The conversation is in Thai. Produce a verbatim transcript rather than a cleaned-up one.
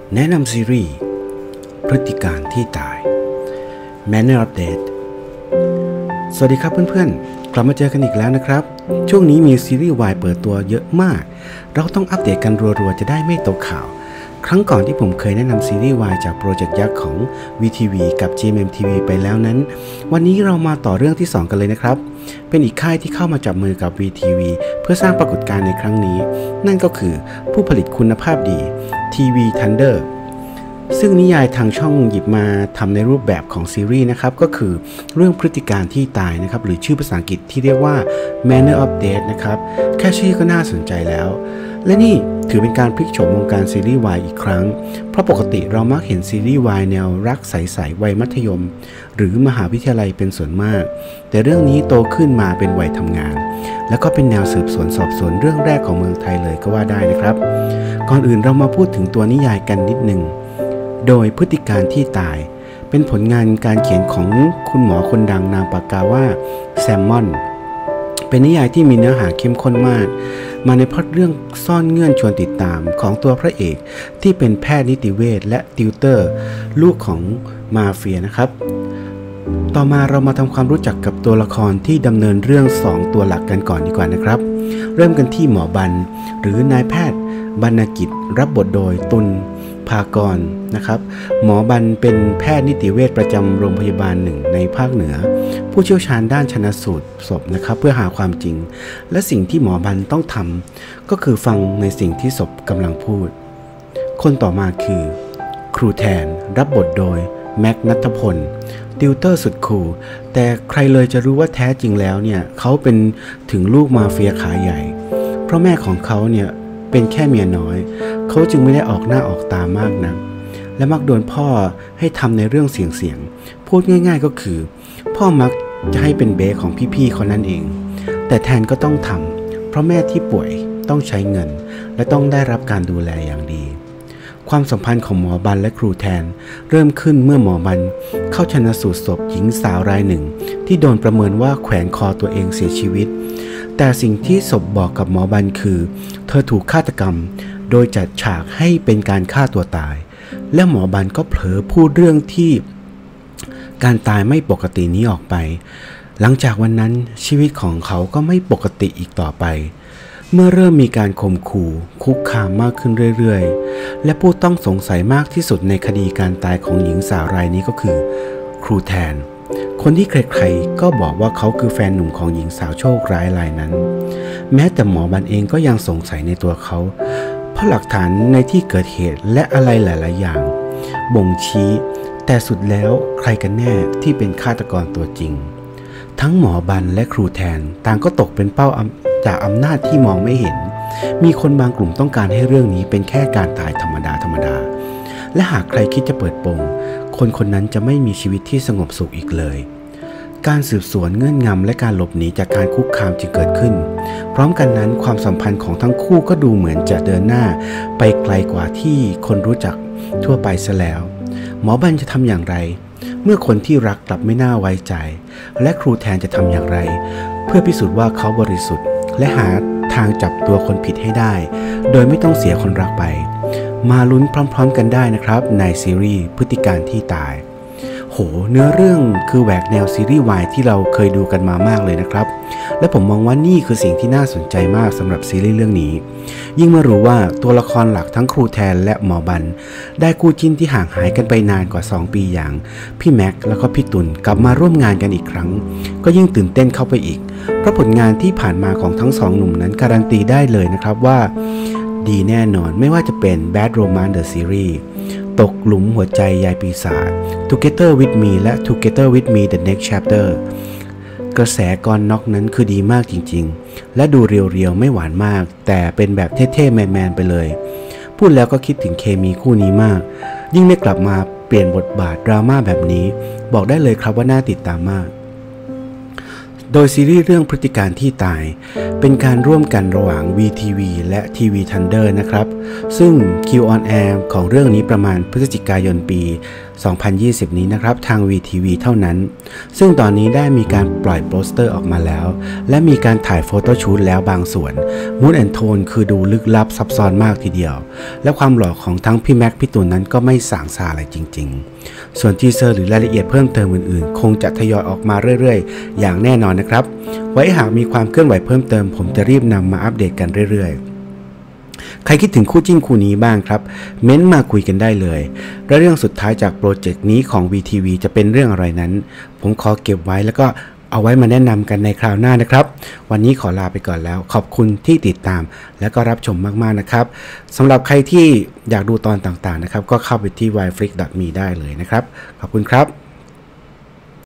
แนะนำซีรีส์พฤติการที่ตาย Manner of Death สวัสดีครับเพื่อนๆกลับมาเจอกันอีกแล้วนะครับช่วงนี้มีซีรีส์วายเปิดตัวเยอะมากเราต้องอัปเดตกันรัวๆจะได้ไม่ตกข่าวครั้งก่อนที่ผมเคยแนะนำซีรีส์วายจากโปรเจกต์ยักษ์ของ วี ที วี กับ จี เอ็ม เอ็ม ที วี ไปแล้วนั้นวันนี้เรามาต่อเรื่องที่สองกันเลยนะครับเป็นอีกค่ายที่เข้ามาจับมือกับ วี ที วี เพื่อสร้างปรากฏการณ์ในครั้งนี้นั่นก็คือผู้ผลิตคุณภาพดี ที วี Thunder ซึ่งนิยายทางช่องหยิบมาทำในรูปแบบของซีรีส์นะครับก็คือเรื่องพฤติการที่ตายนะครับหรือชื่อภาษาอังกฤษที่เรียกว่า Manner of Death นะครับแค่ชื่อก็น่าสนใจแล้วและนี่ถือเป็นการพลิกโฉมวงการซีรีส์วายอีกครั้งเพราะปกติเรามักเห็นซีรีส์วายแนวรักใสๆวัยมัธยมหรือมหาวิทยาลัยเป็นส่วนมากแต่เรื่องนี้โตขึ้นมาเป็นวัยทำงานแล้วก็เป็นแนวสืบสวนสอบสวนเรื่องแรกของเมืองไทยเลยก็ว่าได้นะครับก่อนอื่นเรามาพูดถึงตัวนิยายกันนิดหนึ่งโดยพฤติการที่ตายเป็นผลงานการเขียนของคุณหมอคนดังนามปากกาว่าแซมมอนเป็นนิยายที่มีเนื้อหาเข้มข้นมากมาในพล็อตเรื่องซ่อนเงื่อนชวนติดตามของตัวพระเอกที่เป็นแพทย์นิติเวชและติวเตอร์ลูกของมาเฟียนะครับต่อมาเรามาทำความรู้จักกับตัวละครที่ดำเนินเรื่องสองตัวหลักกันก่อนดีกว่านะครับเริ่มกันที่หมอบันหรือนายแพทย์บรรณกิจรับบทโดยตุลภากรนะครับหมอบันเป็นแพทย์นิติเวชประจำโรงพยาบาลหนึ่งในภาคเหนือผู้เชี่ยวชาญด้านชันสูตรศพนะครับเพื่อหาความจริงและสิ่งที่หมอบันต้องทำก็คือฟังในสิ่งที่ศพกำลังพูดคนต่อมาคือครูแทนรับบทโดยแม็กนัทพลติวเตอร์สุดคูลแต่ใครเลยจะรู้ว่าแท้จริงแล้วเนี่ยเขาเป็นถึงลูกมาเฟียขาใหญ่เพราะแม่ของเขาเนี่ยเป็นแค่เมียน้อยเขาจึงไม่ได้ออกหน้าออกตามากนักและมักโดนพ่อให้ทำในเรื่องเสี่ยงๆพูดง่ายๆก็คือพ่อมักจะให้เป็นเบสของพี่ๆเขานั่นเองแต่แทนก็ต้องทำเพราะแม่ที่ป่วยต้องใช้เงินและต้องได้รับการดูแลอย่างดีความสัมพันธ์ของหมอบันและครูแทนเริ่มขึ้นเมื่อหมอบันเข้าชันสูตรศพหญิงสาวรายหนึ่งที่โดนประเมินว่าแขวนคอตัวเองเสียชีวิตแต่สิ่งที่ศพบอกกับหมอบันคือเธอถูกฆาตกรรมโดยจัดฉากให้เป็นการฆ่าตัวตายและหมอบันก็เผลอพูดเรื่องที่การตายไม่ปกตินี้ออกไปหลังจากวันนั้นชีวิตของเขาก็ไม่ปกติอีกต่อไปเมื่อเริ่มมีการข่มขู่คุกคามมากขึ้นเรื่อยๆและผู้ต้องสงสัยมากที่สุดในคดีการตายของหญิงสาวรายนี้ก็คือครูแทนคนที่ใครๆก็บอกว่าเขาคือแฟนหนุ่มของหญิงสาวโชคร้ายรายนั้นแม้แต่หมอบันเองก็ยังสงสัยในตัวเขาเพราะหลักฐานในที่เกิดเหตุและอะไรหลายๆอย่างบ่งชี้แต่สุดแล้วใครกันแน่ที่เป็นฆาตกรตัวจริงทั้งหมอบันและครูแทนต่างก็ตกเป็นเป้าจากอำนาจที่มองไม่เห็นมีคนบางกลุ่มต้องการให้เรื่องนี้เป็นแค่การตายธรรมดาธรรมดาและหากใครคิดจะเปิดโปงคนคนนั้นจะไม่มีชีวิตที่สงบสุขอีกเลยการสืบสวนเงื่อนงำและการหลบหนีจากการคุกคามจึงเกิดขึ้นพร้อมกันนั้นความสัมพันธ์ของทั้งคู่ก็ดูเหมือนจะเดินหน้าไปไกลกว่าที่คนรู้จักทั่วไปซะแล้วหมอบันจะทำอย่างไรเมื่อคนที่รักกลับไม่น่าไว้ใจและครูแทนจะทำอย่างไรเพื่อพิสูจน์ว่าเขาบริสุทธิ์และหาทางจับตัวคนผิดให้ได้โดยไม่ต้องเสียคนรักไปมาลุ้นพร้อมๆกันได้นะครับในซีรีส์พฤติการที่ตายโหเนื้อเรื่องคือแหวกแนวซีรีส์วายที่เราเคยดูกันมามากเลยนะครับและผมมองว่านี่คือสิ่งที่น่าสนใจมากสำหรับซีรีส์เรื่องนี้ยิ่งมารู้ว่าตัวละครหลักทั้งครูแทนและหมอบันได้คู่จิ้นที่ห่างหายกันไปนานกว่าสองปีอย่างพี่แม็กแล้วก็พี่ตุลกลับมาร่วมงานกันอีกครั้งก็ยิ่งตื่นเต้นเข้าไปอีกเพราะผลงานที่ผ่านมาของทั้งสองหนุ่มนั้นการันตีได้เลยนะครับว่าดีแน่นอนไม่ว่าจะเป็น Bad Romance The Series ตกหลุมหัวใจยายปีศาจ Together with Me และ Together with Me The Next Chapter กระแสก่อนน็อกนั้นคือดีมากจริงๆและดูเรียวๆไม่หวานมากแต่เป็นแบบเท่ๆแมนๆไปเลยพูดแล้วก็คิดถึงเคมีคู่นี้มากยิ่งได้กลับมาเปลี่ยนบทบาทดราม่าแบบนี้บอกได้เลยครับว่าน่าติดตามมากโดยซีรีส์เรื่องพฤติการที่ตายเป็นการร่วมกันระหว่าง วี ที วี และ ที วี Thunder นะครับซึ่งคิวออนแอร์ของเรื่องนี้ประมาณพฤศจิกายนปีสองพันยี่สิบ นี้นะครับทาง วี ที วี เท่านั้นซึ่งตอนนี้ได้มีการปล่อยโปสเตอร์ออกมาแล้วและมีการถ่ายโฟโต้ชูตแล้วบางส่วน Mood and Tone คือดูลึกลับซับซ้อนมากทีเดียวและความหล่อของทั้งพี่แม็กพี่ตูนนั้นก็ไม่สางซาอะไรจริงๆส่วนทีเซอร์หรือรายละเอียดเพิ่มเติมอื่นๆคงจะทยอยออกมาเรื่อยๆอย่างแน่นอนนะครับไว้หากมีความเคลื่อนไหวเพิ่มเติมผมจะรีบนำมาอัปเดตกันเรื่อยๆใครคิดถึงคู่จิ้นคู่นี้บ้างครับเม้นต์มาคุยกันได้เลยและเรื่องสุดท้ายจากโปรเจกต์นี้ของ วี ที วี จะเป็นเรื่องอะไรนั้นผมขอเก็บไว้แล้วก็เอาไว้มาแนะนำกันในคราวหน้านะครับวันนี้ขอลาไปก่อนแล้วขอบคุณที่ติดตามและก็รับชมมากๆนะครับสำหรับใครที่อยากดูตอนต่างๆนะครับก็เข้าไปที่ วาย ฟลิก ดอท มี ได้เลยนะครับขอบคุณครับ